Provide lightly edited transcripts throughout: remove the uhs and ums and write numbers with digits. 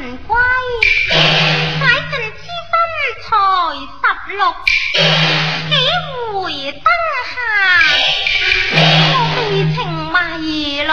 人歸，乃盡痴心才16，幾回燈下，我被情迷咯。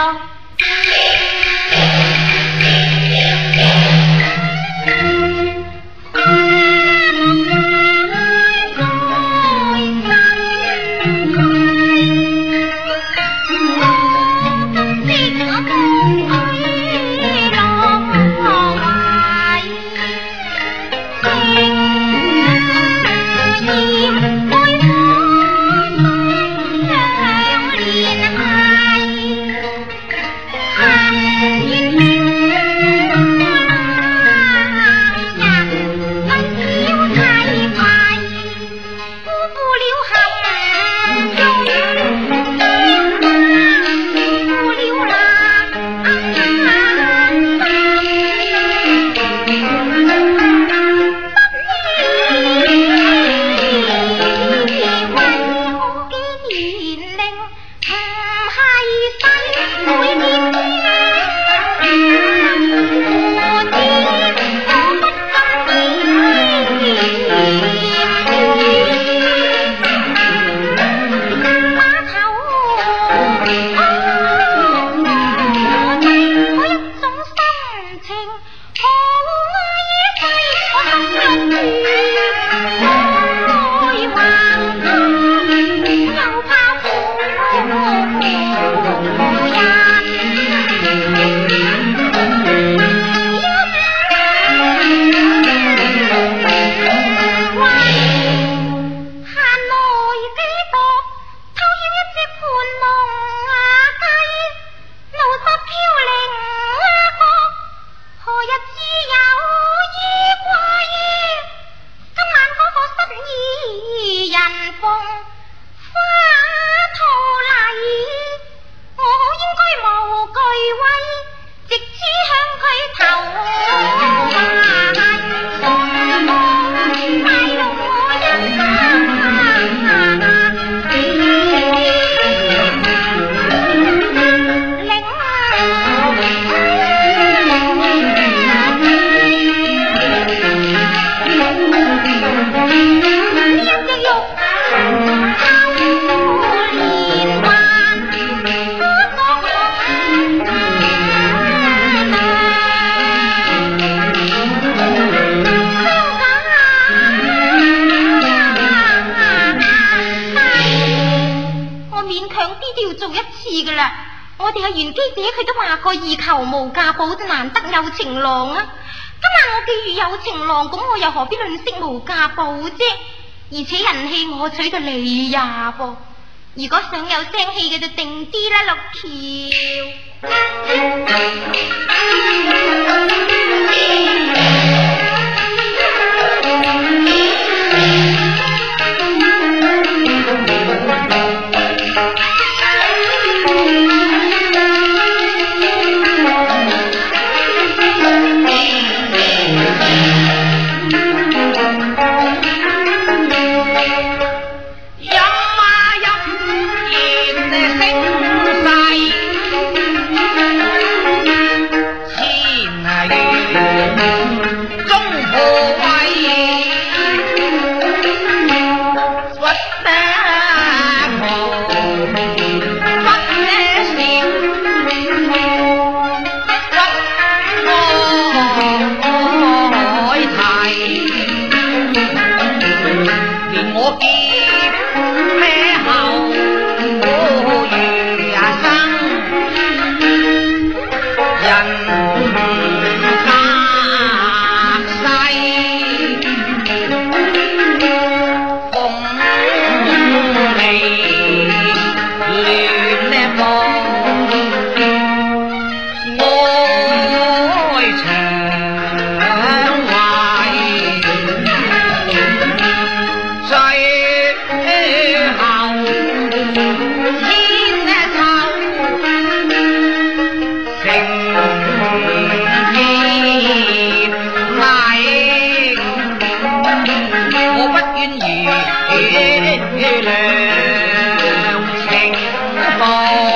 二求無價寶就難得有情郎啊！今晚我既然有情郎，咁我又何必吝嗇無價寶啫？而且人氣我取到你呀噃！如果想有聲氣嘅就定啲啦，六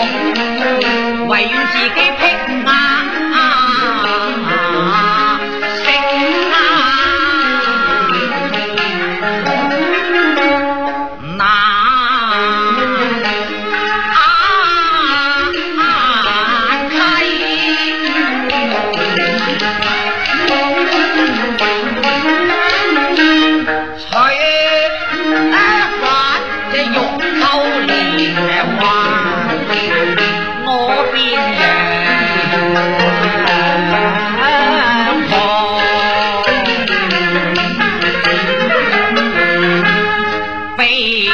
唯願自己披馬悲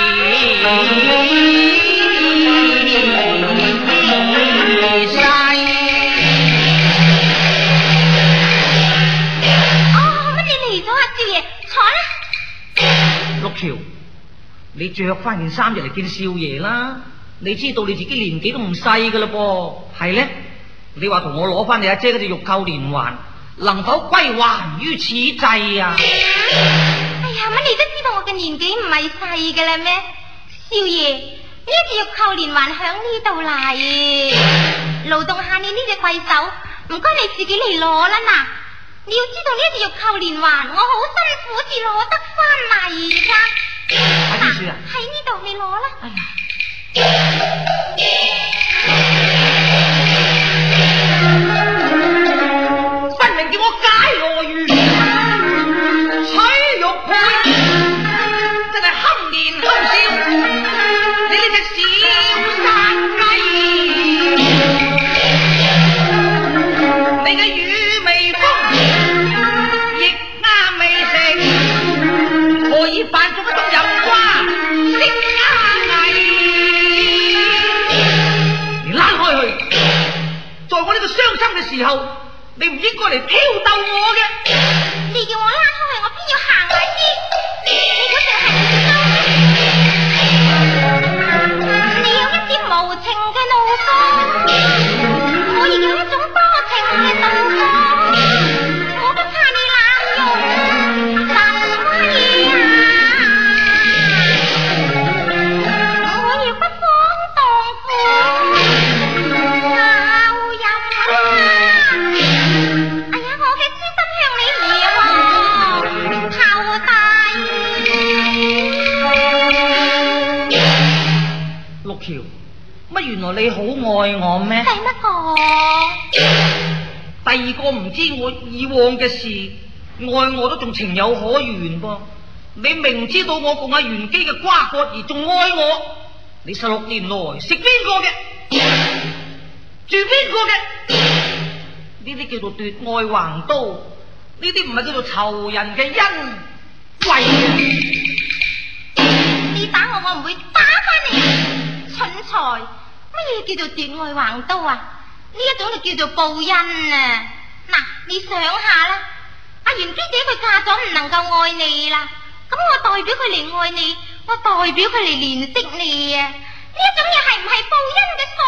晒。 哦，乜你嚟咗啊，少爺，坐啦。 陸橋，你着翻件衫就嚟見少爺啦。你知道你自己年紀都唔細噶啦噃，係咧？你話同我攞翻你阿姐嗰隻玉扣連環，能否歸還於此際啊？ 哎呀，乜你都知道我嘅年紀唔係細嘅啦咩？少爺，呢隻玉扣連環響呢度嚟，勞動下你呢隻貴手，唔該你自己嚟攞啦嗱。你要知道呢隻玉扣連環，我好辛苦至攞得翻嚟噶。 喺邊處啊？ 喺呢度，你攞啦。 哎呀！分明叫我解羅魚取玉佩，真係堪憐堪笑！你呢隻小殺雞，你嘅乳味豐，亦啱未食，何以扮作一種油瓜色鴉藝？你拉開去！在我呢個傷心嘅時候，你唔應該嚟挑逗我嘅。 你叫我拉開，我偏要行埋先。你嗰陣係唔收？你有一啲無情嘅怒火，我亦有一種多情嘅怒火，我不怕你濫用神威啊！我亦不枉當夫。 陸橋，乜原來你好愛我咩？ 使乜講？ 第二個唔知我以往嘅事，愛我都仲情有可原噃。你明知道我共阿元基嘅瓜葛而仲愛我，你16年來食邊個嘅？住邊個嘅？呢啲叫做奪愛橫刀，呢啲唔係叫做仇人嘅恩惠。 你打我，我唔會打翻你。蠢材，乜嘢叫做奪愛橫刀啊？呢一種就叫做報恩啊！嗱，你想下啦，阿元基姐佢嫁咗唔能夠愛你啦，咁我代表佢嚟愛你，我代表佢嚟憐惜你啊！呢一種嘢係唔係報恩嘅所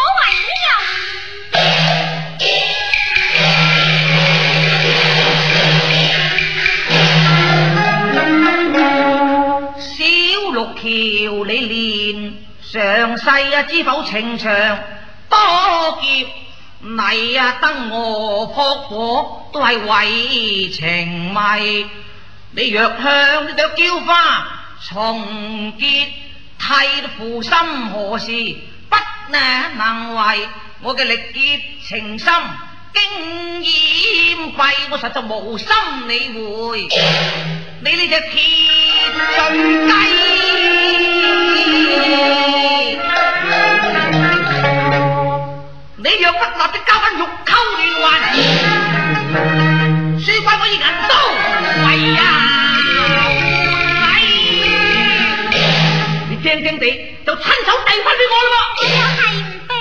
為呢？ 小陸橋，你練上世啊，知否情長多劫，你啊燈我撲火都係為情迷。你若向呢朵嬌花重結，替負心何事？不能為我嘅力竭情深經掩蔽，我實在無心理會你呢隻鐵醉雞。你若不立即交翻玉扣連環，輸翻我以銀刀為你驚驚地就親手遞翻俾我啦喎！ 又係唔俾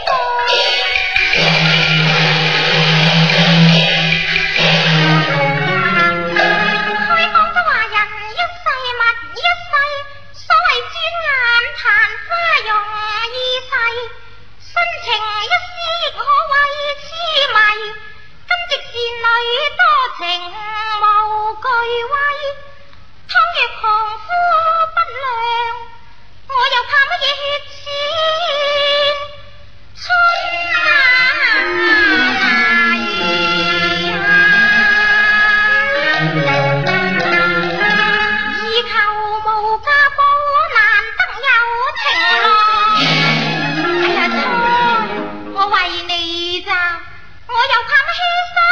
開講都話人一世物一世，所謂轉眼曇花容易逝。深情一絲可謂痴迷，今夕倩女多情無懼畏。倘若狂夫不良，我又怕乜嘢血錢以求無家寶，難得有情郎。哎呀錯，我為你咋，我又怕乜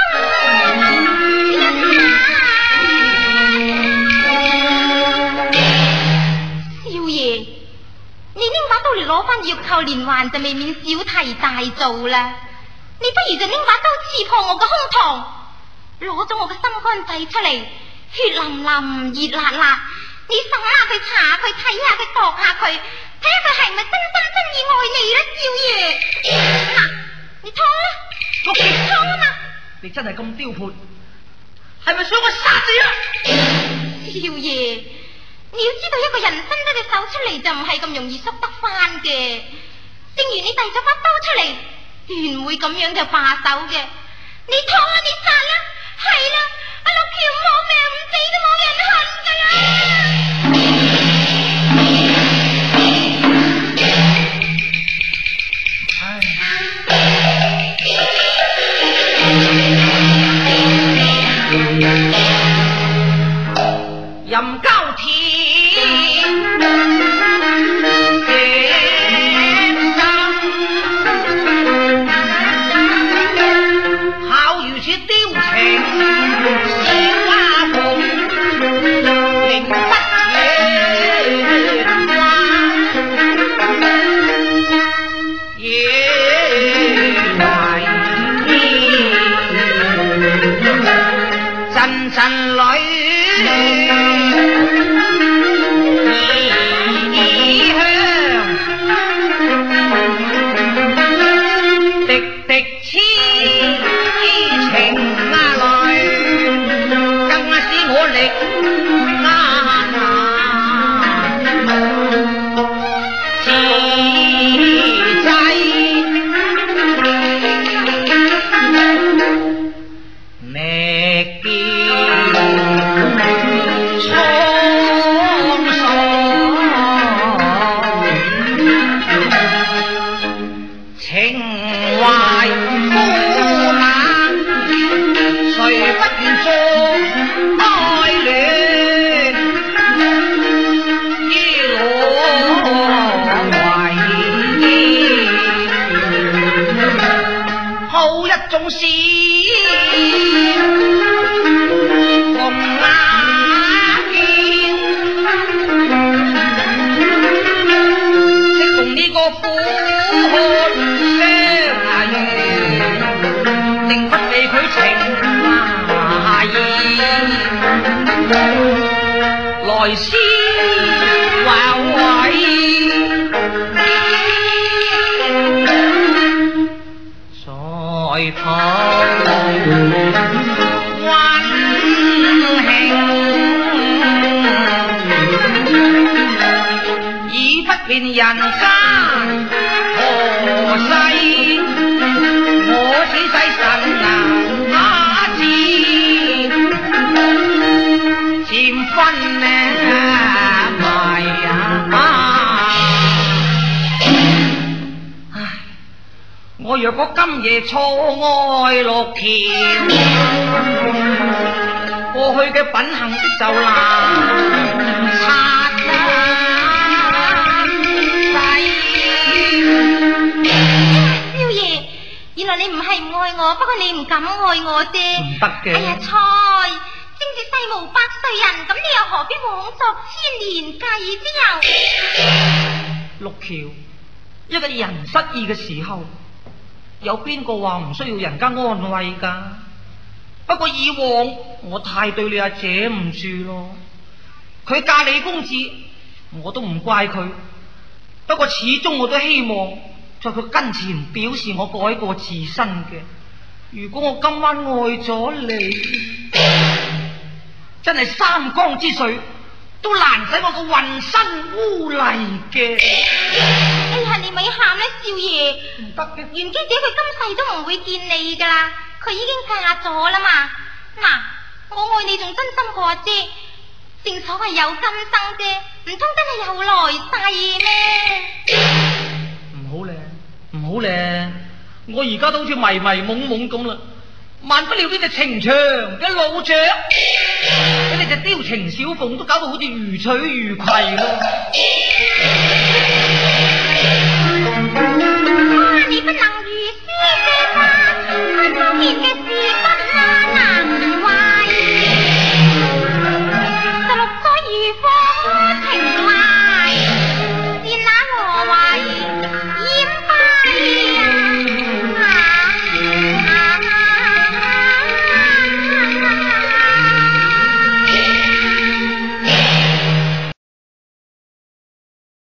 少爺，你拎把刀嚟攞翻玉扣連環就未免小題大做啦，你不如就拎把刀刺破我嘅胸膛，攞咗我嘅心肝仔出嚟，血淋淋熱辣辣， 你審下佢，查佢，睇下佢，度下佢，睇下佢係咪真心真意愛你啦，少爺。嗱，你劏啦， 六橋劏啊嘛！ 你真係咁刁潑，係咪想我殺你啊？ 少爺，你要知道一個人伸得隻手出嚟就唔係咁容易縮得翻嘅。正如你遞咗把刀出嚟，斷會咁樣就罷手嘅。你劏啊，你殺啦，係啦，阿六橋冇命唔死都冇人恨噶啦。 任交田石心，巧如此雕情小花鳳，名不言話，夜懷陣陣裏縱是紅眼見，適逢呢個苦寒相緣，定不被佢情懷意，來思懷懷。在抱溫馨，已不辨人間何世，我此世神難知，漸分迷我若果今夜錯愛六橋，過去嘅品行就難擦少爺，原來你唔係唔愛我，不過你唔敢愛我啫。 唔得嘅。 哎呀，菜，正是世無百歲人，咁你又何必枉作千年計之由？ 六橋，一個人失意嘅時候，有邊個話唔需要人家安慰噶？不過以往我太對你阿姐唔住咯，佢嫁李公子，我都唔怪佢。不過始終我都希望在佢跟前表示我改過自新嘅。如果我今晚愛咗你，真係三江之水都難使我個渾身污泥嘅。 哎呀，你咪喊啦，少爺。 唔得嘅， 袁姬姐佢今世都唔會見你噶啦，佢已經嫁咗啦嘛。嗱，我愛你仲真心過阿姐，正所謂有今生啫，唔通真係有來世咩？ 唔好咧，唔好咧，我而家都好似迷迷懵懵咁啦。萬不了呢隻情長嘅老雀，俾你隻雕情小鳳都搞到好似如取如攜咯。 啊，你不能